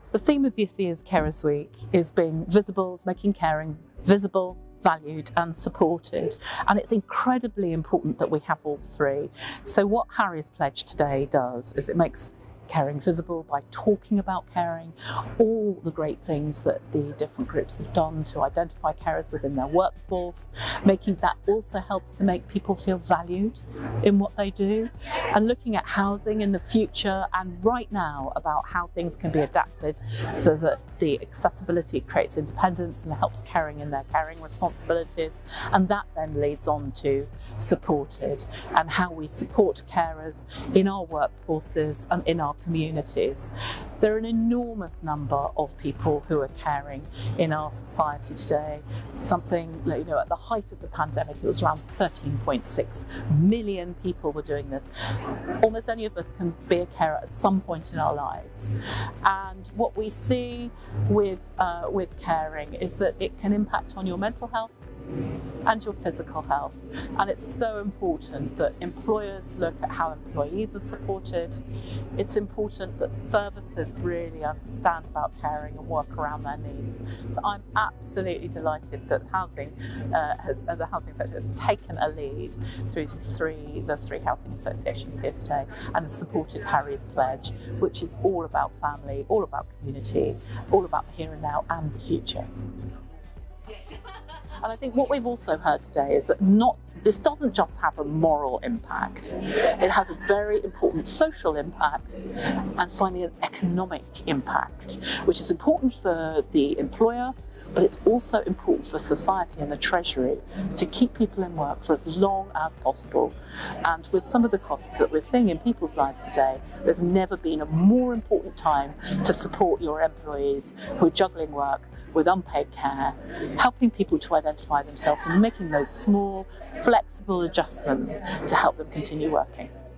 The theme of this year's Carers Week is being visible, is making caring visible, valued and supported, and it's incredibly important that we have all three. So what Harry's Pledge today does is it makes caring visible by talking about caring, all the great things that the different groups have done to identify carers within their workforce, making that also helps to make people feel valued in what they do, and looking at housing in the future and right now about how things can be adapted so that the accessibility creates independence and helps caring in their caring responsibilities, and that then leads on to supported and how we support carers in our workforces and in our communities. There are an enormous number of people who are caring in our society today. Something, at the height of the pandemic, it was around 13.6 million people were doing this. Almost any of us can be a carer at some point in our lives. And what we see with caring is that it can impact on your mental health and your physical health, and it's so important that employers look at how employees are supported. It's important that services really understand about caring and work around their needs. So I'm absolutely delighted that the housing sector has taken a lead through the three housing associations here today and has supported Harry's Pledge, which is all about family, all about community, all about the here and now and the future. Yes. And I think what we've also heard today is that this doesn't just have a moral impact, it has a very important social impact and finally an economic impact, which is important for the employer, but it's also important for society and the Treasury to keep people in work for as long as possible. And with some of the costs that we're seeing in people's lives today, there's never been a more important time to support your employees who are juggling work with unpaid care, helping people to identify themselves and making those small, flexible adjustments to help them continue working.